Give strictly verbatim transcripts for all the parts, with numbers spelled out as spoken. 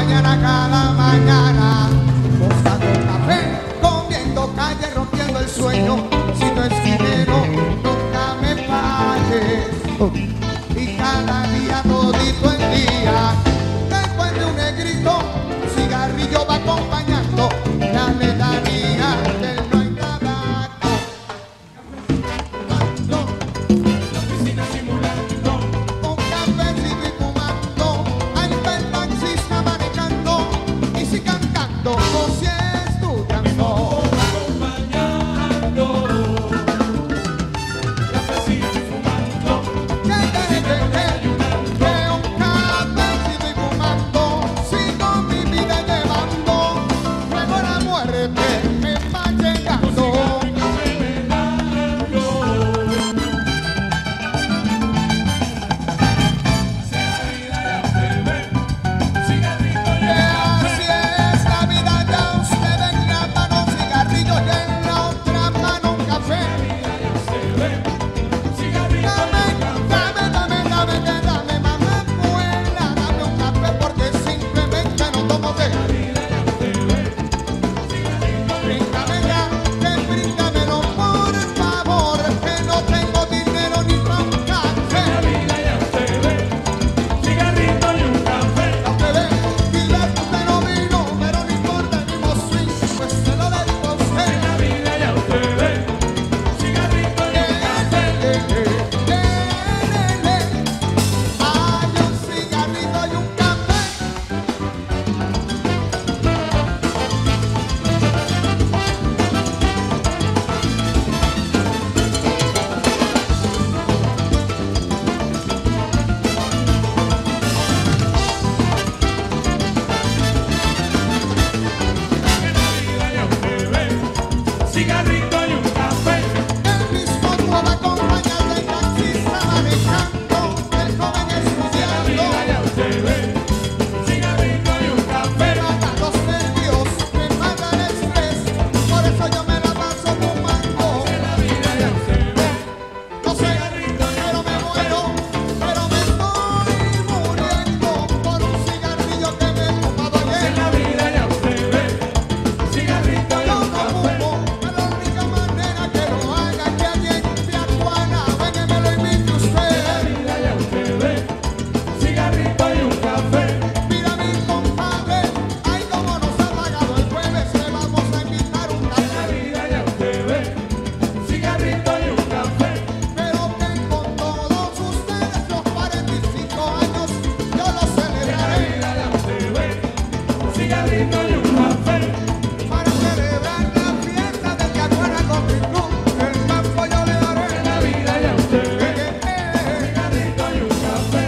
mañana, cada mañana, buscando café, comiendo calle, rompiendo el sueño. Si no es dinero, nunca me pagues. Y cada día, todito el día, después de un negrito, un cigarrillo va acompañando la letanía del no hay tabaco. Fumando, la oficina simulando, un cafecito y fumando, ahí va el taxista manejando y si cantando o si estudiando. Acompañando, cafecito y fumando, que, que, que, que, que un cafecito y fumando, sigo mi vida llevando, luego la muerte me va llegando. Así es la vida, ya usted en la mano un cigarrillo y en la otra mano un café. Dame, dame, dame, dame, que dame, mamá abuela, dame un café porque simplemente no tomo té. Bríndame ya, que bríndamelo por favor, que no tengo dinero ni para un café. A usted ve, quizás usted no vino, pero no importa el mismo swing, pues se lo dedico a usted. Hay un cigarrito y un café. Cigarrito y un café. El mismo tubo va acompañando el taxista manejando, el joven estudiando. Cigarrito y un café. Me matan los nervios, me mata el estrés, por eso yo me la paso fumando. No sé, pero me muero, pero me estoy muriendo por un cigarrillo que me he fumado ayer. Cigarrito y Yo un no café. fumo, pero la única manera que lo haga que alguien de Aguana venga y me lo invite usted. Cigarrito y un café. Mira mi compadre, ay como nos ha pagado el jueves, le vamos a invitar un café. Cigarrito y un café. Pero que con todos ustedes los cuarenta y cinco años yo los celebraré. Cigarrito y un café. Para celebrar la fiesta del Yaguara Country Club, el campo yo le daré. Eh, eh, eh. Cigarrito y un café.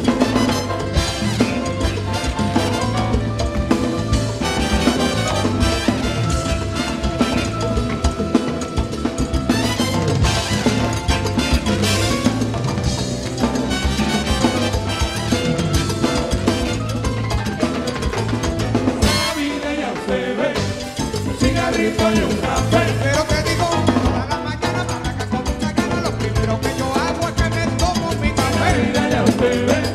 Cigarrito y un café. Pero te digo, todas las mañanas para acá con mucha gana, lo primero que yo hago es que me tomo mi café. Ya usted ve.